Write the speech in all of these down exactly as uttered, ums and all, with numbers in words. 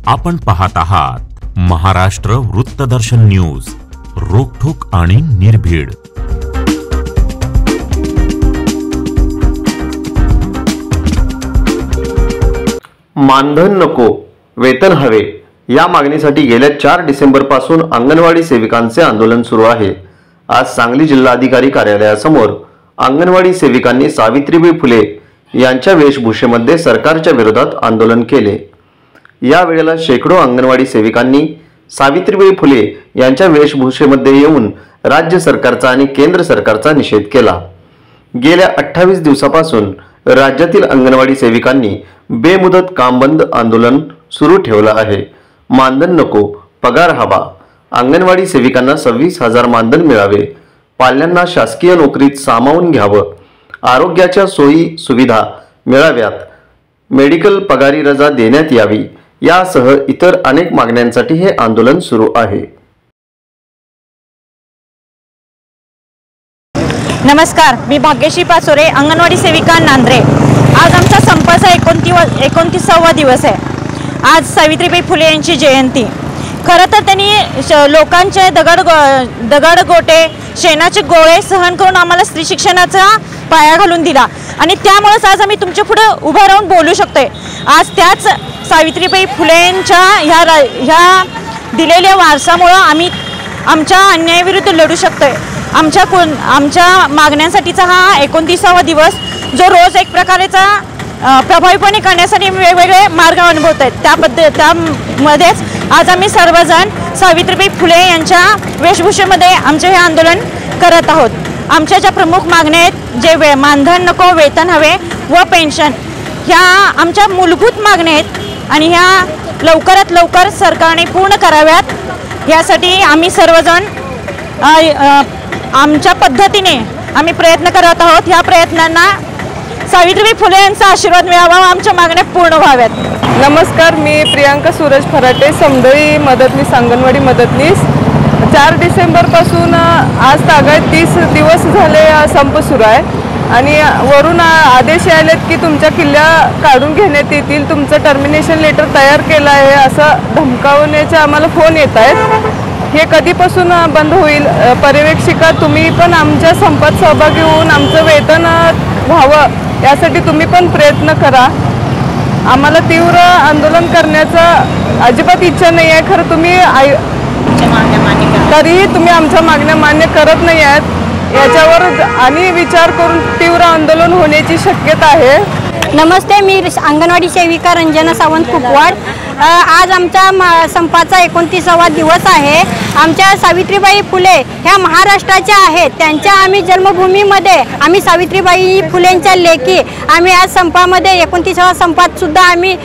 आपण पाहत आहात महाराष्ट्र वृत्तदर्शन न्यूज, रोखठोक आणि निर्भीड। मानधन नको, वेतन हवे या मागणीसाठी गेल्या चार डिसेंबर पासून अंगणवाडी सेविकांचे आंदोलन सुरू आहे। आज सांगली जिल्हाधिकारी कार्यालयासमोर अंगणवाडी सेविकांनी सावित्रीबाई फुले यांच्या वेशभूषेमध्ये सरकारच्या विरोधात आंदोलन केले। या वेळेला शेकडो अंगणवाडी सेविकांनी सावित्रीबाई फुले यांच्या वेशभूषेमध्ये येऊन राज्य सरकारचा आणि केंद्र सरकारचा निषेध केला। गेल्या अठ्ठावीस दिवसापासून राज्यातील अंगणवाडी सेविकांनी बेमुदत काम बंद आंदोलन सुरू ठेवलं आहे। मानधन नको, पगार हवा, अंगणवाडी सेविकांना सव्वीस हजार मानधन मिळावे, पाल्यांना शासकीय नोकरीत सामावून घ्यावं, आरोग्याच्या सोयी सुविधा मिळाव्यात, मेडिकल पगारी रजा देण्यात यावी यासह इतर अनेक मागण्यांसाठी हे आंदोलन सुरू आहे। नमस्कार, मी भाग्यश्री पाचोरे, अंगणवाडी सेविका नांद्रे। आज आमचा संपाचा एकोणतीस एकोणतीसावा दिवस आहे। आज सावित्रीबाई फुले यांची जयंती। खरं तर त्यांनी लोकांचे दगड दगड गोटे शेणाचे गोळे सहन करून आम्हाला स्त्री शिक्षणाचा पाया घालून दिला आणि त्यामुळेच आज आम्ही तुमच्या पुढे उभा राहून बोलू शकतोय। आज त्याच सावित्रीबाई फुलेंच्या ह्या ह्या दिलेल्या वारसामुळे आम्ही आमच्या अन्यायाविरुद्ध लढू शकतोय। आमच्या कोण आमच्या मागण्यांसाठीचा हा एकोणतीसावा दिवस जो रोज एक प्रकारेचा प्रभावीपणे करण्यासाठी वेगवेगळे मार्ग अनुभवत आहेत। त्याबद्दल त्यामध्येच आज आम्ही सर्वजण सावित्रीबाई फुले यांच्या वेशभूषेमध्ये आमचे हे आंदोलन करत आहोत। आमच्या ज्या प्रमुख मागण्या आहेत, जे वे मानधन नको, वेतन हवे व पेन्शन, ह्या आमच्या मूलभूत मागण्या आहेत आणि ह्या लवकरात लवकर सरकारने पूर्ण कराव्यात। यासाठी आम्ही सर्वजण आमच्या पद्धतीने आम्ही प्रयत्न करत आहोत। ह्या प्रयत्नांना सावित्रीबाई फुले यांचा आशीर्वाद मिळावा, आमच्या मागण्या पूर्ण व्हाव्यात। नमस्कार, मी प्रियांका सूरज फराटे, समदळी मदतनीस, अंगणवाडी मदतनीस। चार डिसेंबर पासून आज तागायत तीस दिवस झाले संप सुरू आहे आणि वरून आदेश आलेत की तुमच्या किल्ल्या काढून घेण्यात येतील, तुमचं टर्मिनेशन लेटर तयार केलं आहे असं धमकावण्याचे आम्हाला फोन येत आहेत। हे कधीपासून बंद होईल? पर्यवेक्षिका, तुम्ही पण आमच्या संपात सहभागी होऊन आमचं वेतन व्हावं यासाठी तुम्ही पण प्रयत्न करा। आम्हाला तीव्र आंदोलन करण्याचा अजिबात इच्छा नाही आहे, खरं तुम्ही तरीही तुम्ही आमच्या मागण्या मान्य करत नाही आहेत। याच्यावर आणि विचार करून तीव्र आंदोलन होण्याची शक्यता आहे। नमस्ते, मी अंगणवाडी सेविका रंजना सावंत कुपवाड। आज आमच्या संपाचा एकोणतीसावा दिवस आहे। आमच्या सावित्रीबाई फुले ह्या महाराष्ट्राच्या आहेत, त्यांच्या आम्ही जन्मभूमीमध्ये आम्ही सावित्रीबाई फुलेंच्या लेकी आम्ही आज संपामध्ये एकोणतीसावा संपात सुद्धा आम्ही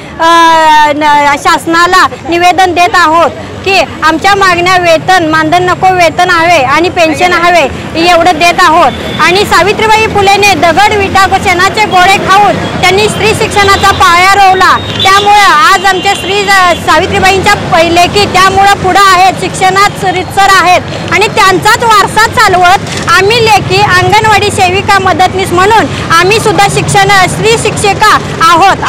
शासनाला निवेदन देत आहोत की आमच्या मागण्या वेतन, मानधन नको, वेतन हवे आणि पेन्शन हवे एवढं देत आहोत। आणि सावित्रीबाई फुलेने दगड विटा शेणाचे गोळे खाऊन त्यांनी स्त्री शिक्षणाचा पाया रोवला, त्यामुळे आज आमच्या स्त्री सावित्रीबाईंच्या पहिले की त्यामुळे पुढे आहेत, शिक्षणात रितसर आहेत आणि त्यांचाच वारसा चालवत आम्ही लेकी अंगणवाडी सेविका मदतनीस म्हणून आम्ही सुद्धा शिक्षण स्त्री शिक्षिका आहोत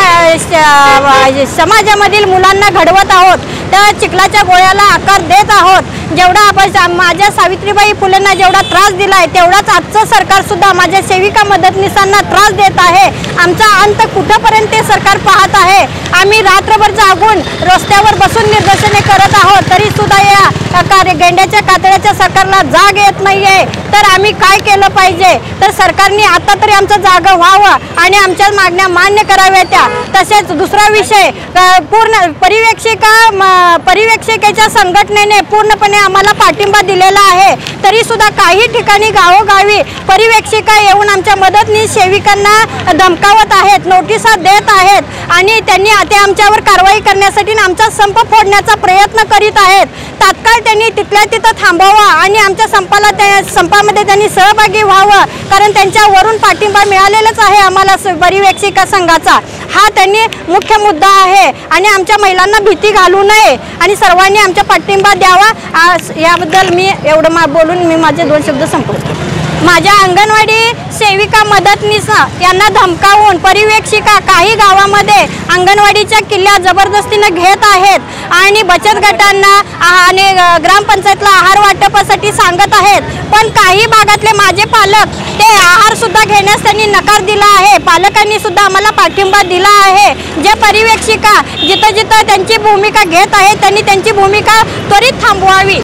आणि समाजामधील मुलांना घडवत आहोत। त्या चिखलाच्या गोळ्याला आकार देत आहोत। जेवढा आपण माझ्या सावित्रीबाई फुलेंना जेवढा त्रास दिलाय तेवढाच आजचं सरकार सुद्धा माझ्या सेविका मदतनीसांना त्रास देत आहे। आमचा अंत कुठपर्यंत ते सरकार पाहत आहे। आम्ही रात्रभर जागून रस्त्यावर बसून निदर्शने करत आहोत, तरी सुद्धा या कार्य गेंड्याच्या कातळ्याच्या सरकारला जाग येत नाहीये। तर आम्ही काय केलं पाहिजे? तर सरकारने आता तरी आमचं जागं व्हावं आणि आमच्या मागण्या मान्य कराव्यात। तसेच दुसरा विषय, पूर्ण परिवेक्षिका परिवेक्षिकेच्या संघटनेने पूर्णपणे आम्हाला पाठिंबा दिलेला आहे, तरी सुद्धा काही ठिकाणी गावोगावी परिवेक्षिका येऊन आमच्या मदतनीस सेविकांना धमकावत आहेत, नोटिसा देत आहेत आणि त्यांनी ते आमच्यावर कारवाई करण्यासाठी आमचा संप फोडण्याचा प्रयत्न करीत आहेत। तात्काळ त्यांनी तिथल्या तिथं थांबवावं आणि आमच्या संपाला त्या संपामध्ये त्यांनी सहभागी व्हावं, कारण त्यांच्यावरून पाठिंबा मिळालेलाच आहे आम्हाला परिवेक्षिका संघाचा। हा त्यांनी मुख्य मुद्दा आहे आणि आमच्या महिलांना भीती घालू नये आणि सर्वांनी आमचा पाठिंबा द्यावा। याबद्दल मी एवढं बोलून मी माझे दोन शब्द संपवतो। माझ्या अंगणवाडी सेविका मदतनीस यांना धमकावून परिवेक्षिका काही गावामध्ये अंगणवाडीच्या किल्ल्या जबरदस्तीने घेत आहेत आणि बचत गटांना आणि ग्रामपंचायतला आहार वाटपासाठी सांगत आहेत, पण काही भागातले माझे पालक ते आहार सुद्धा घेण्यास त्यांनी नकार दिला आहे। पालकांनी सुद्धा आम्हाला पाठिंबा दिला आहे। जे परिवेक्षिका जिथं जिथं त्यांची भूमिका घेत आहेत त्यांनी त्यांची भूमिका त्वरित थांबवावी।